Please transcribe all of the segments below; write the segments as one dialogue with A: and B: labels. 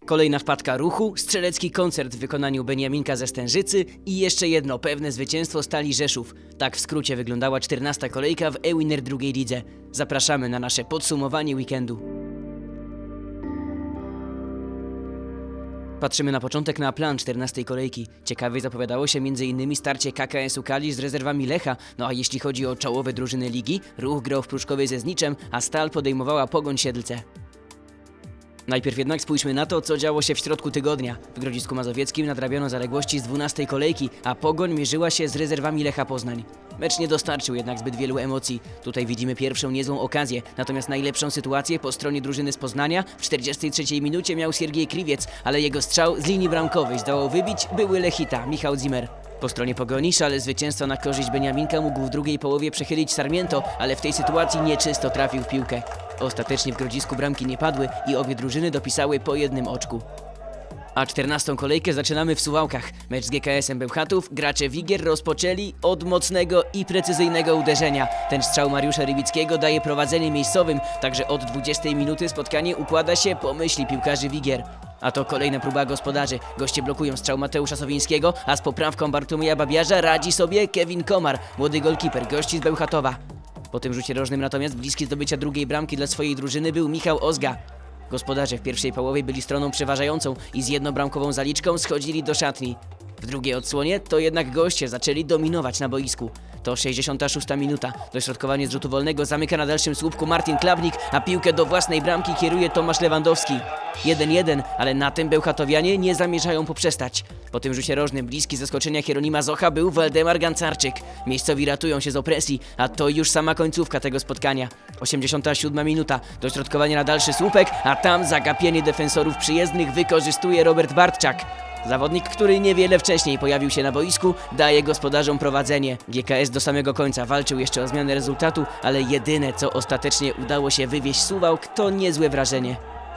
A: Kolejna wpadka Ruchu, strzelecki koncert w wykonaniu Beniaminka ze Stężycy i jeszcze jedno pewne zwycięstwo Stali Rzeszów. Tak w skrócie wyglądała 14. kolejka w e-Winner drugiej lidze. Zapraszamy na nasze podsumowanie weekendu. Patrzymy na początek na plan 14. kolejki. Ciekawie zapowiadało się m.in. starcie KKS-u Kalisz z rezerwami Lecha. No a jeśli chodzi o czołowe drużyny ligi, Ruch grał w Pruszkowie ze Zniczem, a Stal podejmowała Pogoń Siedlce. Najpierw jednak spójrzmy na to, co działo się w środku tygodnia. W Grodzisku Mazowieckim nadrabiano zaległości z 12. kolejki, a Pogoń mierzyła się z rezerwami Lecha Poznań. Mecz nie dostarczył jednak zbyt wielu emocji. Tutaj widzimy pierwszą niezłą okazję, natomiast najlepszą sytuację po stronie drużyny z Poznania w 43 minucie miał Siergiej Kriwiec, ale jego strzał z linii bramkowej zdołał wybić były Lechita, Michał Zimmer. Po stronie Pogoni szale zwycięstwa na korzyść Beniaminka mógł w drugiej połowie przechylić Sarmiento, ale w tej sytuacji nieczysto trafił w piłkę. Ostatecznie w Grodzisku bramki nie padły i obie drużyny dopisały po jednym oczku. A 14. kolejkę zaczynamy w Suwałkach. Mecz z GKS-em Bełchatów gracze Wigier rozpoczęli od mocnego i precyzyjnego uderzenia. Ten strzał Mariusza Rybickiego daje prowadzenie miejscowym, także od 20 minuty spotkanie układa się po myśli piłkarzy Wigier. A to kolejna próba gospodarzy. Goście blokują strzał Mateusza Sowińskiego, a z poprawką Bartłomieja Babiarza radzi sobie Kevin Komar, młody golkiper gości z Bełchatowa. Po tym rzucie rożnym natomiast bliski zdobycia drugiej bramki dla swojej drużyny był Michał Ozga. Gospodarze w pierwszej połowie byli stroną przeważającą i z jednobramkową zaliczką schodzili do szatni. W drugiej odsłonie to jednak goście zaczęli dominować na boisku. To 66 minuta. Dośrodkowanie z rzutu wolnego zamyka na dalszym słupku Martin Klabnik, a piłkę do własnej bramki kieruje Tomasz Lewandowski. 1-1, ale na tym bełchatowianie nie zamierzają poprzestać. Po tym rzucie rożnym bliski zaskoczenia Hieronima Zocha był Waldemar Gancarczyk. Miejscowi ratują się z opresji, a to już sama końcówka tego spotkania. 87 minuta. Dośrodkowanie na dalszy słupek, a tam zagapienie defensorów przyjezdnych wykorzystuje Robert Bartczak. Zawodnik, który niewiele wcześniej pojawił się na boisku, daje gospodarzom prowadzenie. GKS do samego końca walczył jeszcze o zmianę rezultatu, ale jedyne, co ostatecznie udało się wywieźć Suwałk, to niezłe wrażenie.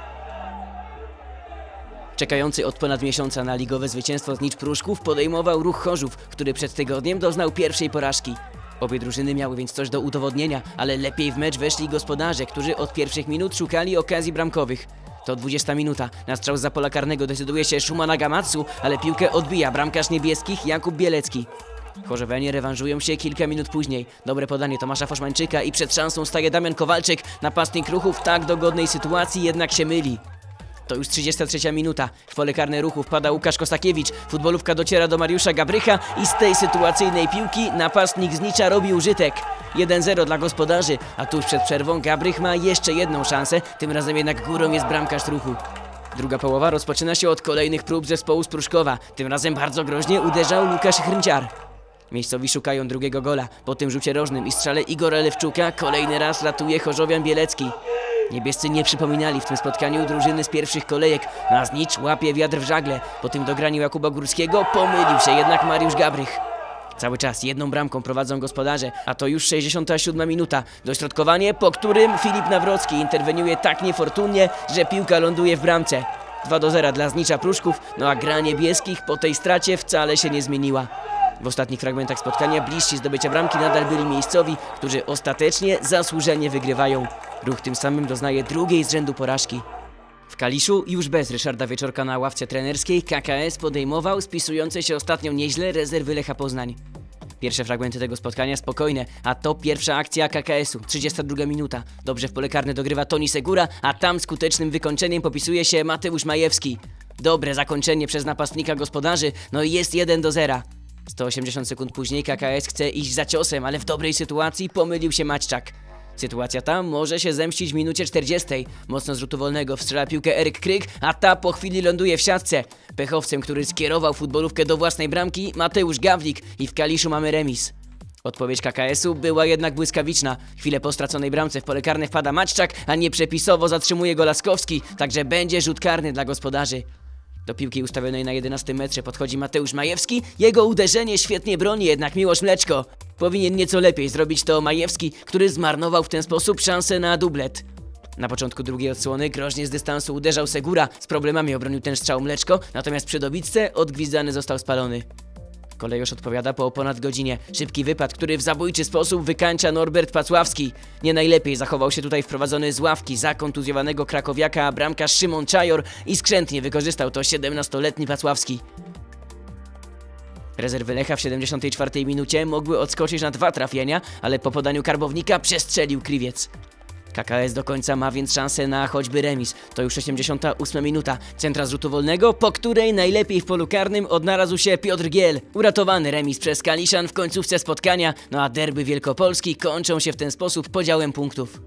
A: Czekający od ponad miesiąca na ligowe zwycięstwo Znicz Pruszków podejmował Ruch Chorzów, który przed tygodniem doznał pierwszej porażki. Obie drużyny miały więc coś do udowodnienia, ale lepiej w mecz weszli gospodarze, którzy od pierwszych minut szukali okazji bramkowych. To 20 minuta. Na strzał z pola karnego decyduje się Szumana Gamatsu, ale piłkę odbija bramkarz niebieskich Jakub Bielecki. Chorzowianie rewanżują się kilka minut później. Dobre podanie Tomasza Foszmańczyka i przed szansą staje Damian Kowalczyk. Napastnik Ruchu w tak dogodnej sytuacji jednak się myli. To już 33 minuta. W pole karne Ruchu wpada Łukasz Kostakiewicz. Futbolówka dociera do Mariusza Gabrycha i z tej sytuacyjnej piłki napastnik Znicza robi użytek. 1-0 dla gospodarzy, a tuż przed przerwą Gabrych ma jeszcze jedną szansę, tym razem jednak górą jest bramkarz Ruchu. Druga połowa rozpoczyna się od kolejnych prób zespołu z Pruszkowa. Tym razem bardzo groźnie uderzał Łukasz Chrnciar. Miejscowi szukają drugiego gola. Po tym rzucie rożnym i strzale Igora Lewczuka kolejny raz ratuje Chorzowian Bielecki. Niebiescy nie przypominali w tym spotkaniu drużyny z pierwszych kolejek, a Znicz łapie wiatr w żagle. Po tym dograniu Jakuba Górskiego pomylił się jednak Mariusz Gabrych. Cały czas jedną bramką prowadzą gospodarze, a to już 67 minuta. Dośrodkowanie, po którym Filip Nawrocki interweniuje tak niefortunnie, że piłka ląduje w bramce. 2-0 dla Znicza Pruszków, no a gra niebieskich po tej stracie wcale się nie zmieniła. W ostatnich fragmentach spotkania bliżsi zdobycia bramki nadal byli miejscowi, którzy ostatecznie zasłużenie wygrywają. Ruch tym samym doznaje drugiej z rzędu porażki. W Kaliszu już bez Ryszarda Wieczorka na ławce trenerskiej KKS podejmował spisujące się ostatnio nieźle rezerwy Lecha Poznań. Pierwsze fragmenty tego spotkania spokojne, a to pierwsza akcja KKS-u, 32 minuta. Dobrze w pole karne dogrywa Toni Segura, a tam skutecznym wykończeniem popisuje się Mateusz Majewski. Dobre zakończenie przez napastnika gospodarzy, no i jest 1-0. 180 sekund później KKS chce iść za ciosem, ale w dobrej sytuacji pomylił się Maćczak. Sytuacja ta może się zemścić w minucie 40. Mocno z rzutu wolnego wstrzela piłkę Eryk Kryk, a ta po chwili ląduje w siatce. Pechowcem, który skierował futbolówkę do własnej bramki, Mateusz Gawlik i w Kaliszu mamy remis. Odpowiedź KKS-u była jednak błyskawiczna. Chwilę po straconej bramce w pole karne wpada Maćczak, a nieprzepisowo zatrzymuje go Laskowski, także będzie rzut karny dla gospodarzy. Do piłki ustawionej na 11 metrze podchodzi Mateusz Majewski. Jego uderzenie świetnie broni jednak Miłosz Mleczko. Powinien nieco lepiej zrobić to Majewski, który zmarnował w ten sposób szansę na dublet. Na początku drugiej odsłony groźnie z dystansu uderzał Segura. Z problemami obronił ten strzał Mleczko, natomiast przy dobitce odgwizdany został spalony. Kolejorz odpowiada po ponad godzinie. Szybki wypad, który w zabójczy sposób wykańcza Norbert Pacławski. Nie najlepiej zachował się tutaj wprowadzony z ławki za kontuzjowanego krakowiaka bramkarz Szymon Czajor i skrzętnie wykorzystał to 17-letni Pacławski. Rezerwy Lecha w 74 minucie mogły odskoczyć na 2 trafienia, ale po podaniu Karbownika przestrzelił Kriwiec. KKS do końca ma więc szansę na choćby remis. To już 88 minuta. Centra z rzutu wolnego, po której najlepiej w polu karnym odnalazł się Piotr Giel. Uratowany remis przez Kaliszan w końcówce spotkania, no a derby Wielkopolski kończą się w ten sposób podziałem punktów.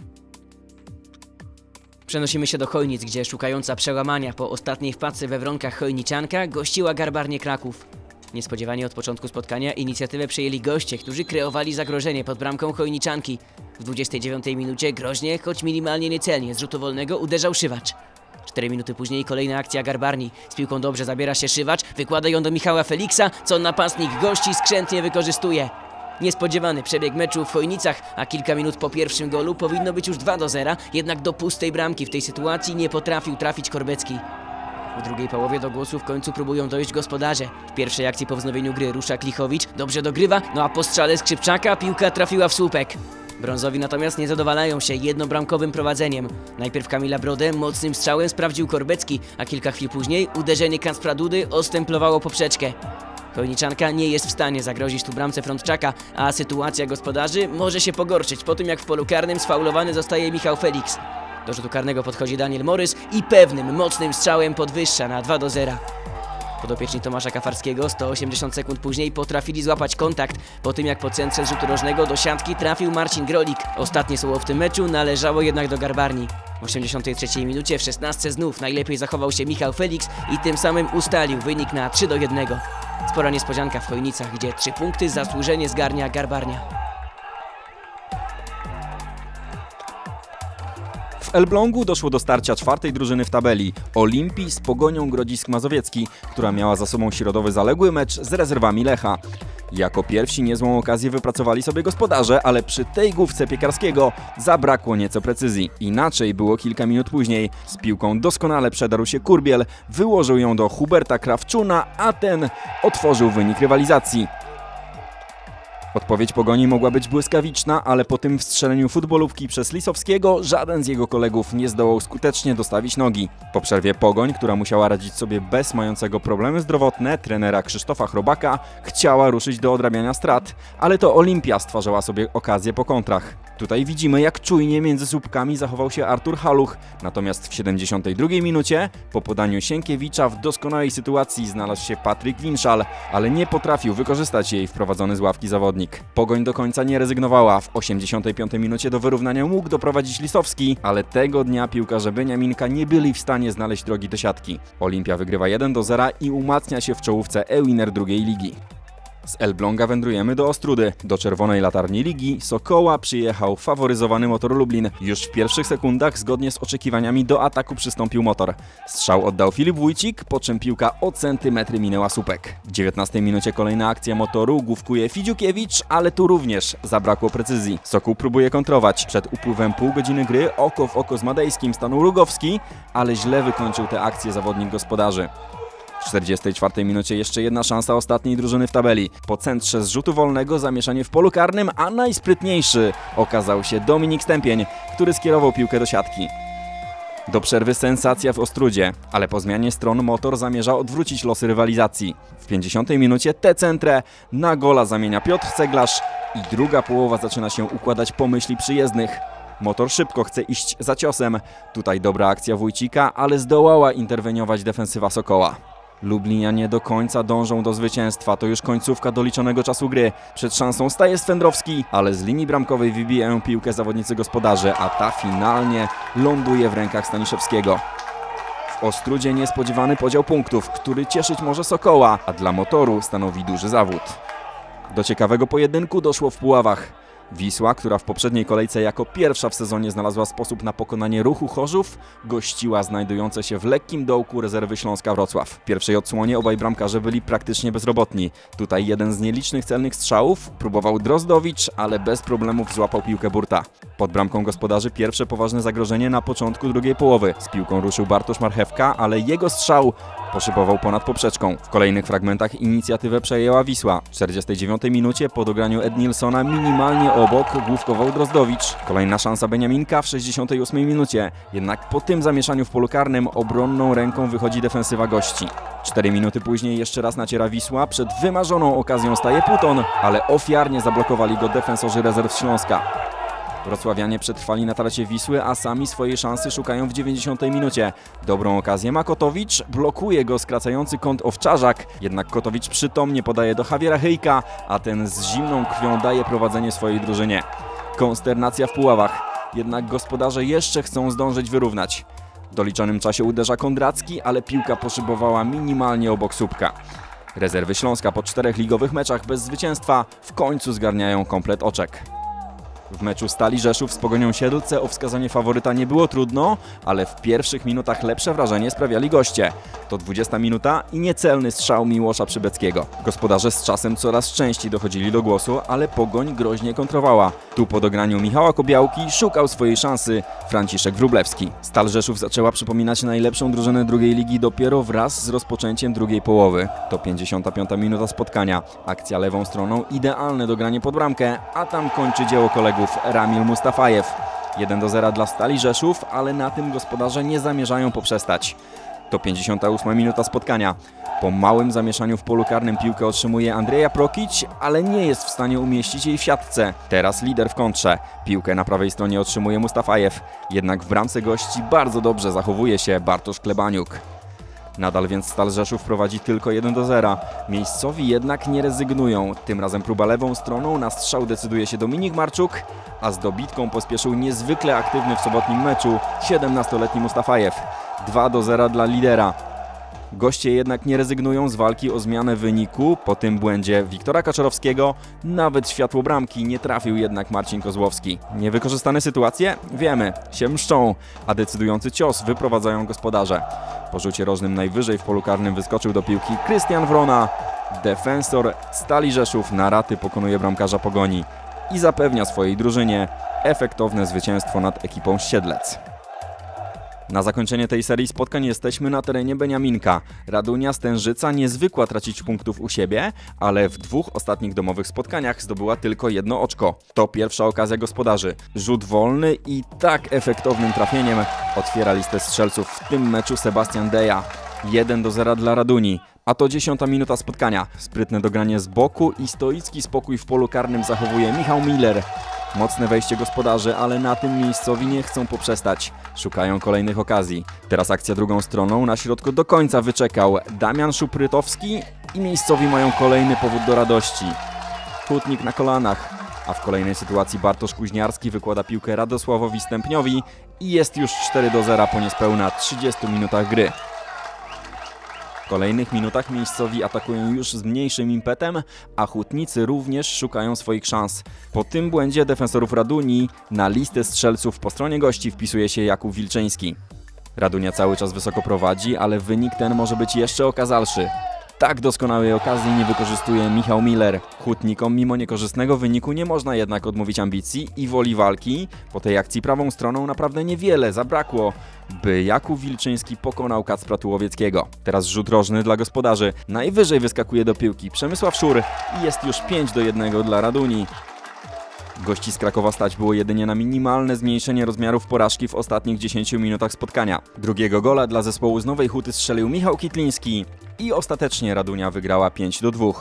A: Przenosimy się do Chojnic, gdzie szukająca przełamania po ostatniej wpadce we Wronkach chojniczanka gościła Garbarnię Kraków. Niespodziewanie od początku spotkania inicjatywę przejęli goście, którzy kreowali zagrożenie pod bramką chojniczanki. W 29 minucie groźnie, choć minimalnie niecelnie, z rzutu wolnego uderzał Szywacz. 4 minuty później kolejna akcja Garbarni. Z piłką dobrze zabiera się Szywacz, wykłada ją do Michała Feliksa, co napastnik gości skrzętnie wykorzystuje. Niespodziewany przebieg meczu w Chojnicach, a kilka minut po pierwszym golu powinno być już 2-0, jednak do pustej bramki w tej sytuacji nie potrafił trafić Korbecki. W drugiej połowie do głosu w końcu próbują dojść gospodarze. W pierwszej akcji po wznowieniu gry rusza Klichowicz, dobrze dogrywa, no a po strzale Skrzypczaka piłka trafiła w słupek. Brązowi natomiast nie zadowalają się jednobramkowym prowadzeniem. Najpierw Kamila Brodę mocnym strzałem sprawdził Korbecki, a kilka chwil później uderzenie Kacpra Dudy ostemplowało poprzeczkę. Chojniczanka nie jest w stanie zagrozić tu bramce Frądczaka, a sytuacja gospodarzy może się pogorszyć po tym, jak w polu karnym sfaulowany zostaje Michał Feliks. Do rzutu karnego podchodzi Daniel Morys i pewnym, mocnym strzałem podwyższa na 2-0. Podopieczni Tomasza Kafarskiego 180 sekund później potrafili złapać kontakt po tym, jak po centrze z rzutu rożnego do siatki trafił Marcin Grolik. Ostatnie słowo w tym meczu należało jednak do Garbarni. W 83 minucie w 16 znów najlepiej zachował się Michał Feliks i tym samym ustalił wynik na 3-1. Spora niespodzianka w Chojnicach, gdzie 3 punkty zasłużenie zgarnia Garbarnia.
B: W Elblągu doszło do starcia 4. drużyny w tabeli Olimpii z Pogonią Grodzisk Mazowiecki, która miała za sobą środowy zaległy mecz z rezerwami Lecha. Jako pierwsi niezłą okazję wypracowali sobie gospodarze, ale przy tej główce Piekarskiego zabrakło nieco precyzji. Inaczej było kilka minut później. Z piłką doskonale przedarł się Kurbiel, wyłożył ją do Huberta Krawczuna, a ten otworzył wynik rywalizacji. Odpowiedź Pogoni mogła być błyskawiczna, ale po tym wstrzeleniu futbolówki przez Lisowskiego żaden z jego kolegów nie zdołał skutecznie dostawić nogi. Po przerwie Pogoń, która musiała radzić sobie bez mającego problemy zdrowotne trenera Krzysztofa Chrobaka, chciała ruszyć do odrabiania strat, ale to Olimpia stwarzała sobie okazję po kontrach. Tutaj widzimy, jak czujnie między słupkami zachował się Artur Haluch, natomiast w 72 minucie po podaniu Sienkiewicza w doskonałej sytuacji znalazł się Patryk Winszal, ale nie potrafił wykorzystać jej wprowadzony z ławki zawodnik. Pogoń do końca nie rezygnowała. W 85 minucie do wyrównania mógł doprowadzić Lisowski, ale tego dnia piłkarze Beniaminka nie byli w stanie znaleźć drogi do siatki. Olimpia wygrywa 1-0 i umacnia się w czołówce e-winner drugiej ligi. Z Elbląga wędrujemy do Ostrudy. Do czerwonej latarni ligi Sokoła przyjechał faworyzowany Motor Lublin. Już w pierwszych sekundach zgodnie z oczekiwaniami do ataku przystąpił Motor. Strzał oddał Filip Wójcik, po czym piłka o centymetry minęła słupek. W 19 minucie kolejna akcja Motoru, główkuje Fidziukiewicz, ale tu również zabrakło precyzji. Sokół próbuje kontrować. Przed upływem pół godziny gry oko w oko z Madejskim stanął Rugowski, ale źle wykończył tę akcję zawodnik gospodarzy. W 44 minucie jeszcze jedna szansa ostatniej drużyny w tabeli. Po centrze z rzutu wolnego zamieszanie w polu karnym, a najsprytniejszy okazał się Dominik Stępień, który skierował piłkę do siatki. Do przerwy sensacja w Ostrudzie, ale po zmianie stron Motor zamierza odwrócić losy rywalizacji. W 50 minucie tę centrę na gola zamienia Piotr Ceglarz i druga połowa zaczyna się układać po myśli przyjezdnych. Motor szybko chce iść za ciosem. Tutaj dobra akcja Wójcika, ale zdołała interweniować defensywa Sokoła. Lublinianie do końca dążą do zwycięstwa, to już końcówka doliczonego czasu gry. Przed szansą staje Swędrowski, ale z linii bramkowej wybijają piłkę zawodnicy gospodarzy, a ta finalnie ląduje w rękach Staniszewskiego. W Ostrudzie niespodziewany podział punktów, który cieszyć może Sokoła, a dla Motoru stanowi duży zawód. Do ciekawego pojedynku doszło w Puławach. Wisła, która w poprzedniej kolejce jako pierwsza w sezonie znalazła sposób na pokonanie Ruchu Chorzów, gościła znajdujące się w lekkim dołku rezerwy Śląska Wrocław. W pierwszej odsłonie obaj bramkarze byli praktycznie bezrobotni. Tutaj jeden z nielicznych celnych strzałów próbował Drozdowicz, ale bez problemów złapał piłkę Burta. Pod bramką gospodarzy pierwsze poważne zagrożenie na początku drugiej połowy. Z piłką ruszył Bartosz Marchewka, ale jego strzał poszybował ponad poprzeczką. W kolejnych fragmentach inicjatywę przejęła Wisła. W 49 minucie po dograniu Ednilsona minimalnie obok główkował Drozdowicz. Kolejna szansa Beniaminka w 68 minucie. Jednak po tym zamieszaniu w polu karnym obronną ręką wychodzi defensywa gości. 4 minuty później jeszcze raz naciera Wisła. Przed wymarzoną okazją staje Puton, ale ofiarnie zablokowali go defensorzy rezerw Śląska. Wrocławianie przetrwali na tracie Wisły, a sami swojej szansy szukają w 90 minucie. Dobrą okazję ma Kotowicz, blokuje go skracający kąt Owczarzak, jednak Kotowicz przytomnie podaje do Javiera Hyjka, a ten z zimną krwią daje prowadzenie swojej drużynie. Konsternacja w Puławach, jednak gospodarze jeszcze chcą zdążyć wyrównać. W doliczonym czasie uderza Kondracki, ale piłka poszybowała minimalnie obok słupka. Rezerwy Śląska po 4 ligowych meczach bez zwycięstwa w końcu zgarniają komplet oczek. W meczu Stali Rzeszów z Pogonią Siedlce o wskazanie faworyta nie było trudno, ale w pierwszych minutach lepsze wrażenie sprawiali goście. To 20 minuta i niecelny strzał Miłosza Przybeckiego. Gospodarze z czasem coraz częściej dochodzili do głosu, ale Pogoń groźnie kontrowała. Tu po dograniu Michała Kobiałki szukał swojej szansy Franciszek Wróblewski. Stal Rzeszów zaczęła przypominać najlepszą drużynę drugiej ligi dopiero wraz z rozpoczęciem drugiej połowy. To 55 minuta spotkania. Akcja lewą stroną, idealne dogranie pod bramkę, a tam kończy dzieło kolegów Ramil Mustafajew. 1-0 dla Stali Rzeszów, ale na tym gospodarze nie zamierzają poprzestać. To 58 minuta spotkania. Po małym zamieszaniu w polu karnym piłkę otrzymuje Andrzeja Prokić, ale nie jest w stanie umieścić jej w siatce. Teraz lider w kontrze. Piłkę na prawej stronie otrzymuje Mustafajew. Jednak w bramce gości bardzo dobrze zachowuje się Bartosz Klebaniuk. Nadal więc Stal Rzeszów prowadzi tylko 1-0. Miejscowi jednak nie rezygnują. Tym razem próba lewą stroną, na strzał decyduje się Dominik Marczuk, a z dobitką pospieszył niezwykle aktywny w sobotnim meczu 17-letni Mustafajew. 2-0 dla lidera. Goście jednak nie rezygnują z walki o zmianę wyniku. Po tym błędzie Wiktora Kaczorowskiego nawet światło bramki nie trafił jednak Marcin Kozłowski. Niewykorzystane sytuacje? Wiemy, się mszczą, a decydujący cios wyprowadzają gospodarze. Po rzucie rożnym najwyżej w polu karnym wyskoczył do piłki Krystian Wrona. Defensor Stali Rzeszów na raty pokonuje bramkarza Pogoni i zapewnia swojej drużynie efektowne zwycięstwo nad ekipą z Siedlec. Na zakończenie tej serii spotkań jesteśmy na terenie Beniaminka. Radunia Stężyca nie zwykła tracić punktów u siebie, ale w 2 ostatnich domowych spotkaniach zdobyła tylko 1 oczko. To pierwsza okazja gospodarzy. Rzut wolny i tak efektownym trafieniem otwiera listę strzelców w tym meczu Sebastian Deja. 1-0 dla Raduni. A to 10 minuta spotkania. Sprytne dogranie z boku i stoicki spokój w polu karnym zachowuje Michał Miller. Mocne wejście gospodarzy, ale na tym miejscowi nie chcą poprzestać. Szukają kolejnych okazji. Teraz akcja drugą stroną. Na środku do końca wyczekał Damian Szuprytowski i miejscowi mają kolejny powód do radości. Hutnik na kolanach. A w kolejnej sytuacji Bartosz Kuźniarski wykłada piłkę Radosławowi Stępniowi i jest już 4-0 po niespełna 30 minutach gry. W kolejnych minutach miejscowi atakują już z mniejszym impetem, a hutnicy również szukają swoich szans. Po tym błędzie defensorów Raduni na listę strzelców po stronie gości wpisuje się Jakub Wilczyński. Radunia cały czas wysoko prowadzi, ale wynik ten może być jeszcze okazalszy. Tak doskonałej okazji nie wykorzystuje Michał Miller. Hutnikom mimo niekorzystnego wyniku nie można jednak odmówić ambicji i woli walki. Po tej akcji prawą stroną naprawdę niewiele zabrakło, by Jakub Wilczyński pokonał Kacpra Tułowieckiego. Teraz rzut rożny dla gospodarzy. Najwyżej wyskakuje do piłki Przemysław Szur i jest już 5-1 dla Raduni. Gości z Krakowa stać było jedynie na minimalne zmniejszenie rozmiarów porażki w ostatnich 10 minutach spotkania. Drugiego gola dla zespołu z Nowej Huty strzelił Michał Kitliński i ostatecznie Radunia wygrała 5-2.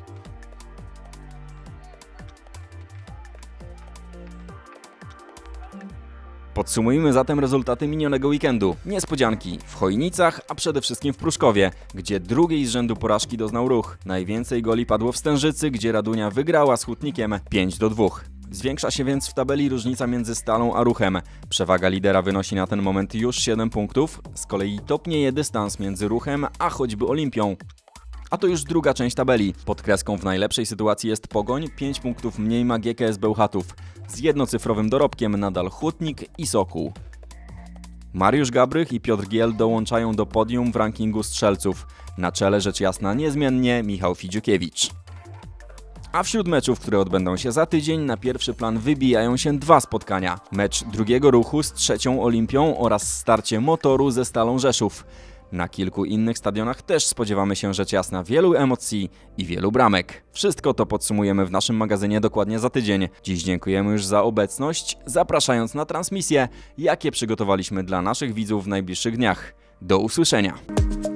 B: Podsumujmy zatem rezultaty minionego weekendu. Niespodzianki w Chojnicach, a przede wszystkim w Pruszkowie, gdzie drugiej z rzędu porażki doznał Ruch. Najwięcej goli padło w Stężycy, gdzie Radunia wygrała z Hutnikiem 5-2. Zwiększa się więc w tabeli różnica między Stalą a Ruchem. Przewaga lidera wynosi na ten moment już 7 punktów, z kolei topnieje dystans między Ruchem a choćby Olimpią. A to już druga część tabeli. Pod kreską w najlepszej sytuacji jest Pogoń, 5 punktów mniej ma GKS Bełchatów. Z jednocyfrowym dorobkiem nadal Hutnik i Sokół. Mariusz Gabrych i Piotr Giel dołączają do podium w rankingu strzelców. Na czele rzecz jasna niezmiennie Michał Fidziukiewicz. A wśród meczów, które odbędą się za tydzień, na pierwszy plan wybijają się 2 spotkania. Mecz drugiego Ruchu z trzecią Olimpią oraz starcie Motoru ze Stalą Rzeszów. Na kilku innych stadionach też spodziewamy się rzecz jasna wielu emocji i wielu bramek. Wszystko to podsumujemy w naszym magazynie dokładnie za tydzień. Dziś dziękujemy już za obecność, zapraszając na transmisje, jakie przygotowaliśmy dla naszych widzów w najbliższych dniach. Do usłyszenia!